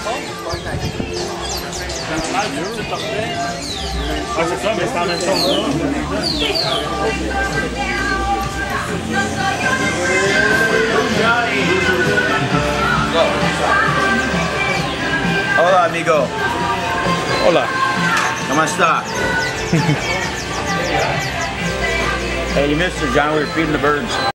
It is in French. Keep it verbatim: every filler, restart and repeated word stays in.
Ah, c'est ça, mais c'est en même chose. Hola, amigo. Hola. ¿Cómo está? Hey, you missed it, John. We were feeding the birds.